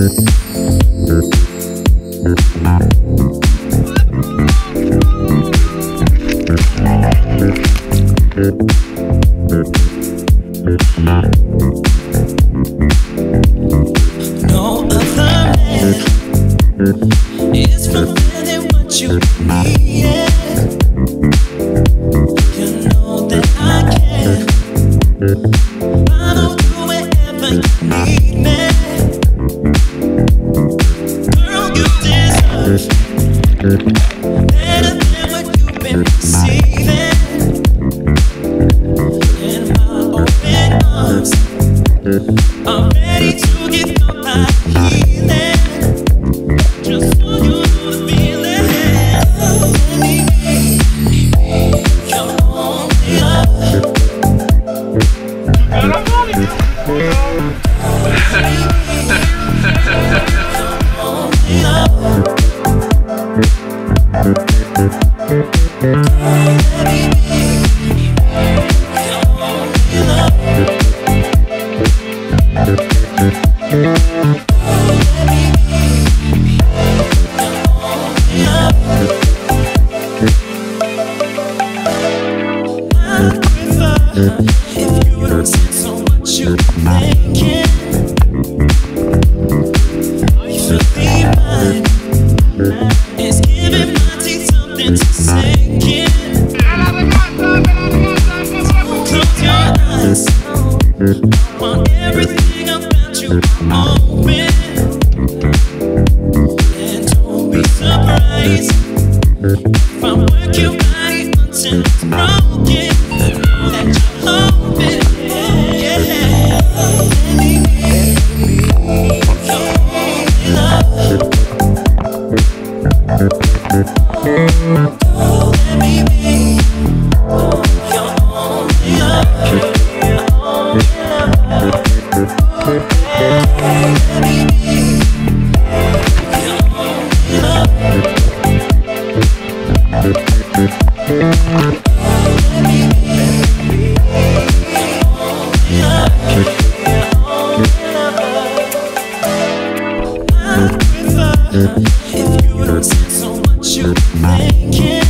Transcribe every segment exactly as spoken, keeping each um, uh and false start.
is fulfilling what you needed. You know that I can follow you wherever you need me. Girl, you deserve better than what you've been receiving. In my open arms, I'm ready to give your body healing. Just so you know the feeling. Let me be your only love. Only love. Let me be your only love. If you don't sense on what you're thinking, you should be mine. It's giving my teeth something to sink in. Close your eyes. I want everything about you open. And don't be surprised if I work your body until it's broken. If you don't sense on what you're thinking,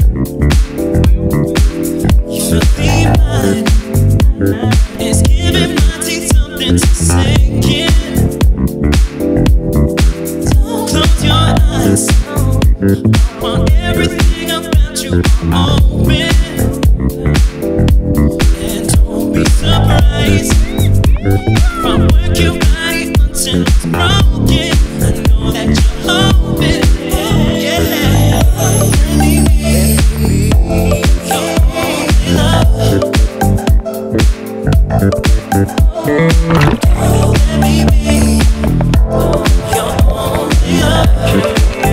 you should be mine. It's giving my teeth something to sink in. Don't close your eyes. I want everything about you open. And don't be surprised if I work your body until it's broken. I know that you're hoping, yeah. Let me be your only love. Let me be your only love.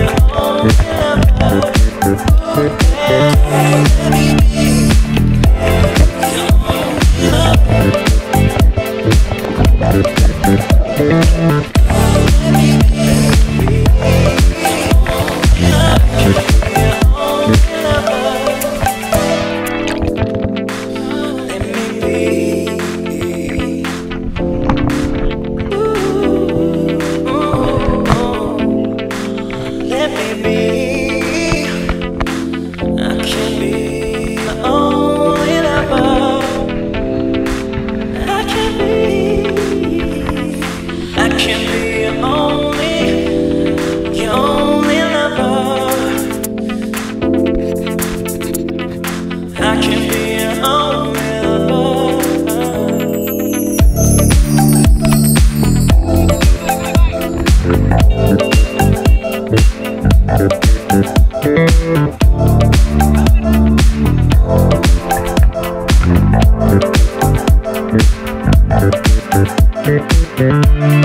Let me be your only love. We'll be right back.